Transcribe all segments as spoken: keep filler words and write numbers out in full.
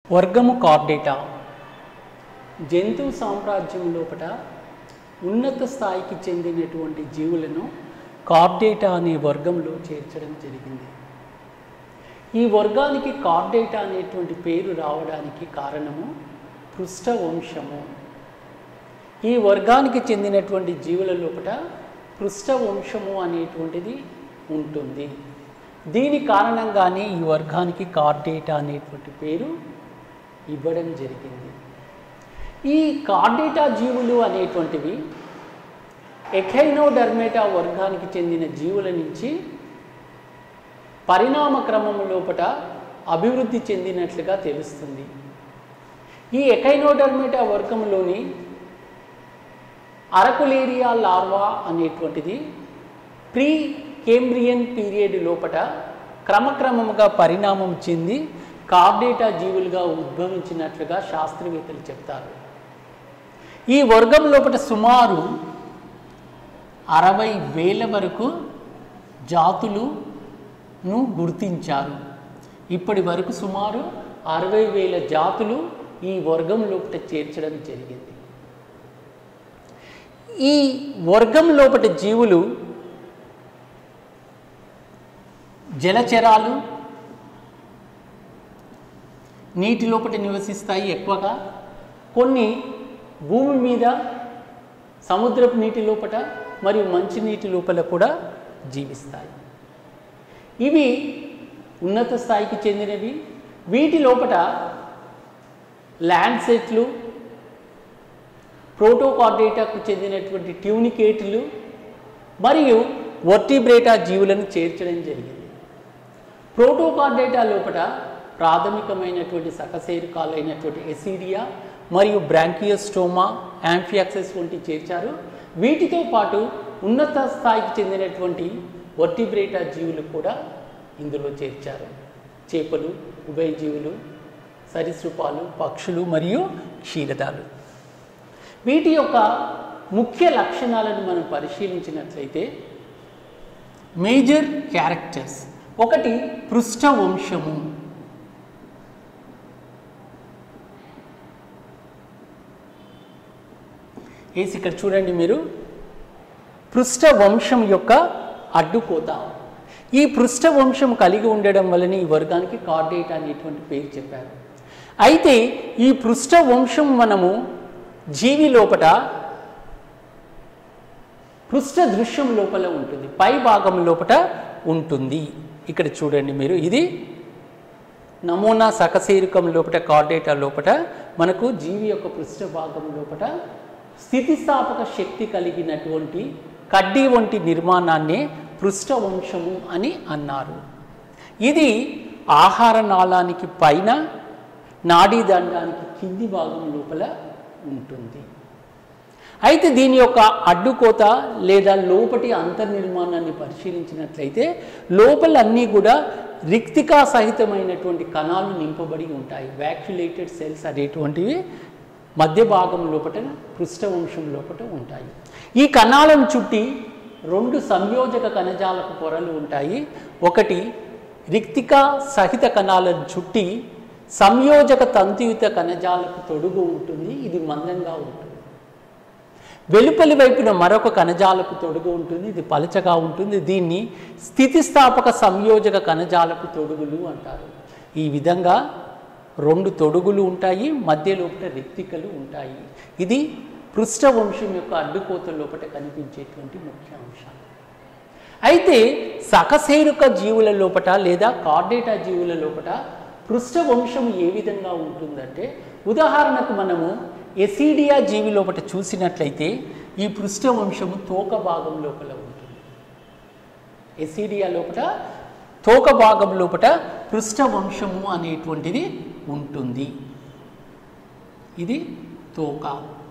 వర్గము కార్డేటా జంతు సామ్రాజ్యం లోపల ఉన్నత స్థాయికి చెందినటువంటి జీవులను కార్డేటా అనే వర్గంలో చేర్చడం జరిగింది. ఈ వర్గానికి కార్డేటా అనేటువంటి పేరు రావడానికి కారణము పృష్ఠవంశము. ఈ వర్గానికి చెందినటువంటి జీవుల లోపల పృష్ఠవంశము అనేటువంటిది ఉంటుంది. దీని కారణంగానే ఈ వర్గానికి కార్డేటా అనేటువంటి పేరు ఇవ్వడం జరిగింది. ఈ కార్డేటా జీవులు అనేటువంటివి ఎఖైనోడర్మేటా వర్గానికి చెందిన జీవుల నుంచి పరిణామ క్రమం లోపల అభివృద్ధి చెందినట్లుగా తెలుస్తుంది. ఈ ఎఖైనోడర్మేటా వర్గంలోని అరకులేరియా లార్వా అనేటువంటిది ప్రీ కేంబ్రియన్ పీరియడ్ లోపల క్రమక్రమముగా పరిణామం చెంది కార్డేటా జీవులుగా ఉద్భవించినట్లుగా శాస్త్రవేత్తలు చెప్తారు. ఈ వర్గం లోపల సుమారు అరవై వేల వరకు జాతులను గుర్తించారు. ఇప్పటి వరకు సుమారు అరవై వేల జాతులు ఈ వర్గం లోపల చేర్చడం జరిగింది. ఈ వర్గం లోపల జీవులు జలచరాలు, నీటి లోపల నివసిస్తాయి ఎక్కువగా. కొన్ని భూమి మీద, సముద్రపు నీటి లోపల మరియు మంచినీటి లోపల కూడా జీవిస్తాయి. ఇవి ఉన్నత స్థాయికి చెందినవి. వీటి లోపల ల్యాండ్సెట్లు, ప్రోటోకార్డేటాకు చెందినటువంటి ట్యూనికేట్లు మరియు వర్టిబ్రేటా జీవులను చేర్చడం జరిగింది. ప్రోటోకార్డేటా లోపల ప్రాథమికమైనటువంటి సకశేరుకాలైనటువంటి ఎసిడియా మరియు బ్రాంకియోస్టోమా, యాంఫియాక్సెస్ వంటి చేర్చారు. వీటితో పాటు ఉన్నత స్థాయికి చెందినటువంటి వర్టిబ్రేటా జీవులు కూడా ఇందులో చేర్చారు. చేపలు, ఉభయజీవులు, సరీసృపాలు, పక్షులు మరియు క్షీరదాలు. వీటి యొక్క ముఖ్య లక్షణాలను మనం పరిశీలించినట్లయితే మేజర్ క్యారెక్టర్స్. ఒకటి పృష్ఠవంశము. వేసి ఇక్కడ చూడండి మీరు, పృష్ఠవంశం యొక్క అడ్డుకోత. ఈ పృష్ఠవంశం కలిగి ఉండడం వలన ఈ వర్గానికి కార్డేటా అనేటువంటి పేరు చెప్పారు. అయితే ఈ పృష్ఠవంశం మనము జీవి లోపల పృష్ఠ దృశ్యం లోపల ఉంటుంది, పై భాగం లోపల ఉంటుంది. ఇక్కడ చూడండి మీరు, ఇది నమూనా సకశేరుకం లోపల కార్డేటా లోపల మనకు జీవి యొక్క పృష్ఠ భాగం లోపల స్థితిస్థాపక శక్తి కలిగినటువంటి కడ్డీ వంటి నిర్మాణాన్ని పృష్ఠవంశము అని అన్నారు. ఇది ఆహార నాళానికి పైన, నాడీ దండానికి కింది భాగం లోపల ఉంటుంది. అయితే దీని యొక్క అడ్డుకోత లేదా లోపటి అంతర్నిర్మాణాన్ని పరిశీలించినట్లయితే లోపల అన్నీ కూడా రిక్తికా సహితమైనటువంటి కణాలు నింపబడి ఉంటాయి. వ్యాక్యులేటెడ్ సెల్స్ అనేటువంటివి మధ్య భాగం లోపల పృష్ఠవంశం లోపల ఉంటాయి. ఈ కణాలను చుట్టి రెండు సంయోజక కణజాలపు పొరలు ఉంటాయి. ఒకటి రిక్తికా సహిత కణాలను చుట్టి సంయోజక తంతుయుత కణజాలకు తొడుగు ఉంటుంది. ఇది మందంగా ఉంటుంది. వెలుపలి వైపున మరొక కణజాలకు తొడుగు ఉంటుంది. ఇది పలచగా ఉంటుంది. దీన్ని స్థితిస్థాపక సంయోజక కణజాలకు తొడుగులు అంటారు. ఈ విధంగా రెండు తొడుగులు ఉంటాయి, మధ్య లోపల రిక్తికలు ఉంటాయి. ఇది పృష్ఠవంశం యొక్క అడ్డుకోత లోపల కనిపించేటువంటి ముఖ్య అంశాలు. అయితే సకశేరుక జీవుల లోపల లేదా కార్డేటా జీవుల లోపల పృష్ఠవంశం ఏ విధంగా ఉంటుందంటే, ఉదాహరణకు మనము ఎసిడియా జీవి లోపల చూసినట్లయితే ఈ పృష్ఠవంశము తోక భాగం లోపల ఉంటుంది. ఎసిడియా లోపల తోక భాగం లోపల పృష్ఠవంశము అనేటువంటిది ఉంటుంది. ఇది తోక.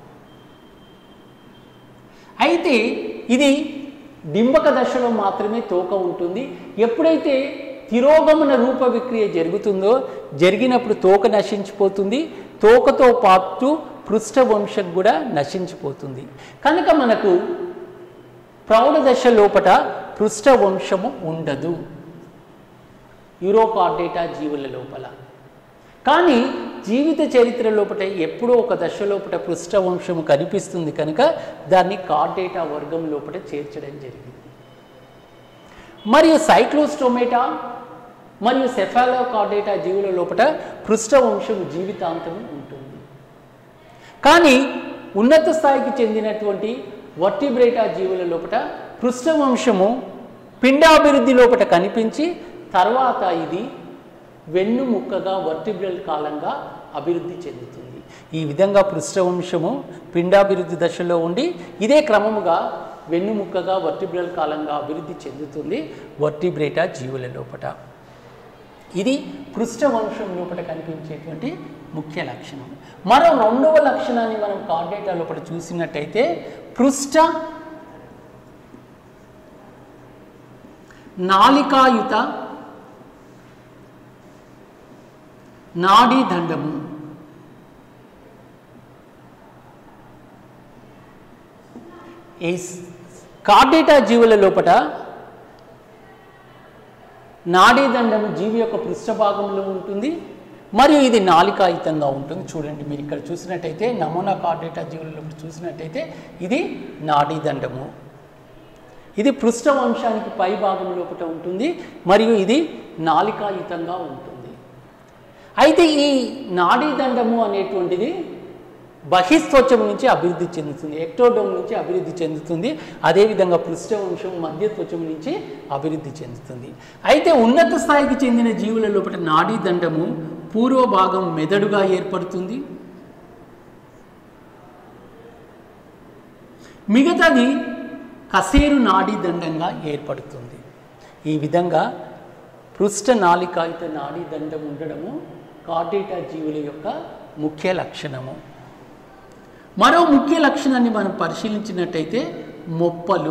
అయితే ఇది డింబక దశలో మాత్రమే తోక ఉంటుంది. ఎప్పుడైతే తిరోగమన రూప విక్రియ జరుగుతుందో జరిగినప్పుడు తోక నశించిపోతుంది. తోకతో పాటు పృష్ఠవంశం కూడా నశించిపోతుంది. కనుక మనకు ప్రౌఢ దశ లోపల పృష్ఠవంశము ఉండదు యూరోకార్డేటా జీవుల లోపల. కానీ జీవిత చరిత్ర లోపల ఎప్పుడో ఒక దశ లోపల పృష్ఠవంశము కనిపిస్తుంది కనుక దాన్ని కార్డేటా వర్గం లోపల చేర్చడం జరిగింది. మరియు సైక్లోస్టోమేటా మరియు సెఫాలోకార్డేటా జీవుల లోపల పృష్ఠవంశము జీవితాంతం ఉంటుంది. కానీ ఉన్నత స్థాయికి చెందినటువంటి వర్టిబ్రేటా జీవుల లోపల పృష్ఠవంశము పిండాభివృద్ధి లోపల కనిపించి తర్వాత ఇది వెన్నుముక్కగా వర్టిబ్రల్ కాలంగా అభివృద్ధి చెందుతుంది. ఈ విధంగా పృష్ఠవంశము పిండాభివృద్ధి దశలో ఉండి ఇదే క్రమముగా వెన్నుముక్కగా వర్టిబ్రల్ కాలంగా అభివృద్ధి చెందుతుంది వర్టిబ్రేటా జీవుల లోపల. ఇది పృష్ఠవంశం లోపల కనిపించేటువంటి ముఖ్య లక్షణం. మరో రెండవ లక్షణాన్ని మనం కార్డేటా లోపల చూసినట్టయితే పృష్ఠ నాళికాయుత నాడీ దండము. ఈ కార్డేటా జీవుల లోపల నాడీ దండము జీవి యొక్క పృష్ఠ భాగంలో ఉంటుంది మరియు ఇది నాళికాయుతంగా ఉంటుంది. చూడండి మీరు ఇక్కడ చూసినట్టయితే నమూనా కార్డేటా జీవుల లోపల చూసినట్టయితే ఇది నాడీ దండము, ఇది పృష్ఠవంశానికి పై భాగం లోపల ఉంటుంది మరియు ఇది నాళికాయుతంగా ఉంటుంది. అయితే ఈ నాడీ దండము అనేటువంటిది బహిస్త్వచం నుంచి అభివృద్ధి చెందుతుంది, ఎక్టోడోమ్ నుంచి అభివృద్ధి చెందుతుంది. అదేవిధంగా పృష్ఠవంశం మధ్యత్వచం నుంచి అభివృద్ధి చెందుతుంది. అయితే ఉన్నత స్థాయికి చెందిన జీవుల లోపల నాడీ దండము పూర్వ భాగం మెదడుగా ఏర్పడుతుంది, మిగతాది కసేరు నాడీ దండంగా ఏర్పడుతుంది. ఈ విధంగా పృష్ఠ నాళికాయుత నాడీ దండం ఉండడము కార్డేటా జీవుల యొక్క ముఖ్య లక్షణము. మరో ముఖ్య లక్షణాన్ని మనం పరిశీలించినట్టయితే మొప్పలు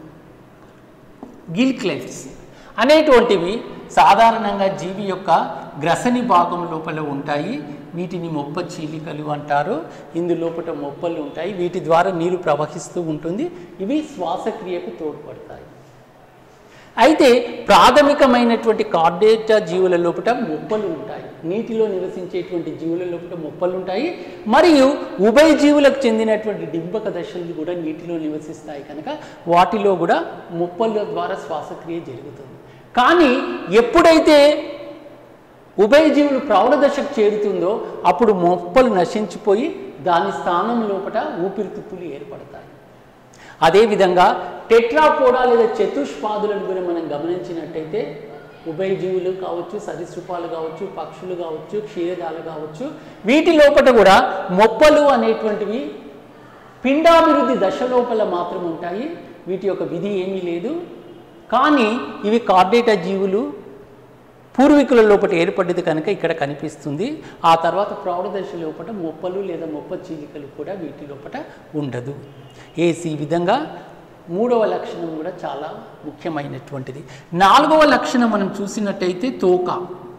గిల్ క్లెఫ్ట్స్ అనేటువంటివి సాధారణంగా జీవి యొక్క గ్రసని భాగం లోపల ఉంటాయి. వీటిని మొప్ప చీలికలు అంటారు. ఇందు లోపల మొప్పలు ఉంటాయి, వీటి ద్వారా నీరు ప్రవహిస్తూ ఉంటుంది. ఇవి శ్వాసక్రియకు తోడ్పడతాయి. అయితే ప్రాథమికమైనటువంటి కార్డేటా జీవుల లోపల మొప్పలు ఉంటాయి, నీటిలో నివసించేటువంటి జీవుల లోపల మొప్పలు ఉంటాయి. మరియు ఉభయ జీవులకు చెందినటువంటి డింబక దశలు కూడా నీటిలో నివసిస్తాయి కనుక వాటిలో కూడా మొప్పల ద్వారా శ్వాసక్రియ జరుగుతుంది. కానీ ఎప్పుడైతే ఉభయ జీవులు ప్రౌఢ దశకు చేరుతుందో అప్పుడు మొప్పలు నశించిపోయి దాని స్థానం లోపల ఊపిరితిత్తులు ఏర్పడతాయి. అదేవిధంగా టెట్రాపోడా లేదా చతుష్పాదులను కూడా మనం గమనించినట్టయితే ఉభయ జీవులు కావచ్చు, సరీసృపాలు కావచ్చు, పక్షులు కావచ్చు, క్షీరదాలు కావచ్చు, వీటి లోపల కూడా మొప్పలు అనేటువంటివి పిండాభివృద్ధి దశ లోపల మాత్రం ఉంటాయి. వీటి యొక్క విధి ఏమీ లేదు. కానీ ఇవి కార్డేటా జీవులు పూర్వీకుల లోపల ఏర్పడ్డది కనుక ఇక్కడ కనిపిస్తుంది. ఆ తర్వాత ప్రౌఢ దశ లోపల మొప్పలు లేదా మొప్ప చీలికలు కూడా వీటి లోపల ఉండదు. ఏసి విధంగా మూడవ లక్షణం కూడా చాలా ముఖ్యమైనటువంటిది. నాలుగవ లక్షణం మనం చూసినట్టయితే తోక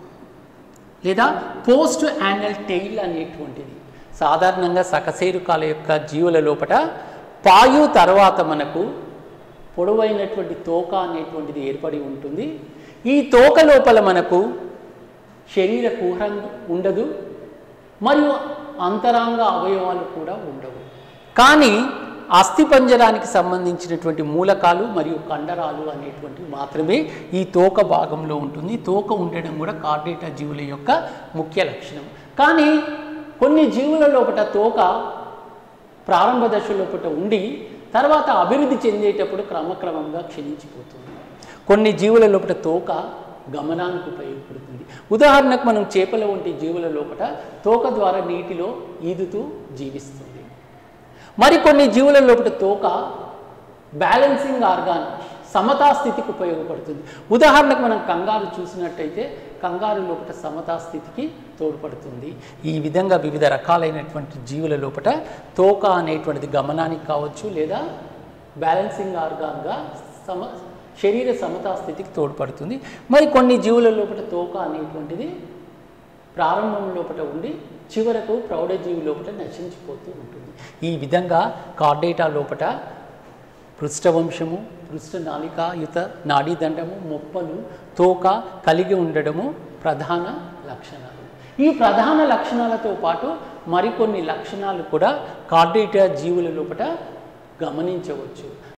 లేదా పోస్ట్ యానల్ టెయిల్ అనేటువంటిది. సాధారణంగా సకశేరుకాల యొక్క జీవుల లోపల పాయు తర్వాత మనకు పొడవైనటువంటి తోక అనేటువంటిది ఏర్పడి ఉంటుంది. ఈ తోక లోపల మనకు శరీర కుహరం ఉండదు మరియు అంతరాంగ అవయవాలు కూడా ఉండవు. కానీ అస్థిపంజరానికి సంబంధించినటువంటి మూలకాలు మరియు కండరాలు అనేటువంటివి మాత్రమే ఈ తోక భాగంలో ఉంటుంది. తోక ఉండడం కూడా కార్డేటా జీవుల యొక్క ముఖ్య లక్షణం. కానీ కొన్ని జీవుల లోపల తోక ప్రారంభ దశ లోపల ఉండి తర్వాత అభివృద్ధి చెందేటప్పుడు క్రమక్రమంగా క్షీణించిపోతుంది. కొన్ని జీవుల లోపల తోక గమనానికి ఉపయోగపడుతుంది. ఉదాహరణకు మనం చేపల వంటి జీవుల లోపల తోక ద్వారా నీటిలో ఈదుతూ జీవిస్తుంది. మరికొన్ని జీవుల లోపల తోక బ్యాలెన్సింగ్ ఆర్గాన్ సమతా స్థితికి ఉపయోగపడుతుంది. ఉదాహరణకు మనం కంగారు చూసినట్టయితే కంగారు లోపల సమతా స్థితికి తోడ్పడుతుంది. ఈ విధంగా వివిధ రకాలైనటువంటి జీవుల లోపల తోక అనేటువంటిది గమనానికి కావచ్చు లేదా బ్యాలెన్సింగ్ ఆర్గాన్గా సమ శరీర సమతా స్థితికి తోడ్పడుతుంది. మరి కొన్ని జీవుల లోపల తోక అనేటువంటిది ప్రారంభం లోపల ఉండి చివరకు ప్రౌఢజీవి లోపల నశించిపోతూ ఉంటుంది. ఈ విధంగా కార్డేటా లోపల పృష్ఠవంశము, పృష్ఠ నాళికాయుత నాడీదండము, మొప్పలు, తోక కలిగి ఉండడము ప్రధాన లక్షణాలు. ఈ ప్రధాన లక్షణాలతో పాటు మరికొన్ని లక్షణాలు కూడా కార్డేటా జీవుల లోపల గమనించవచ్చు.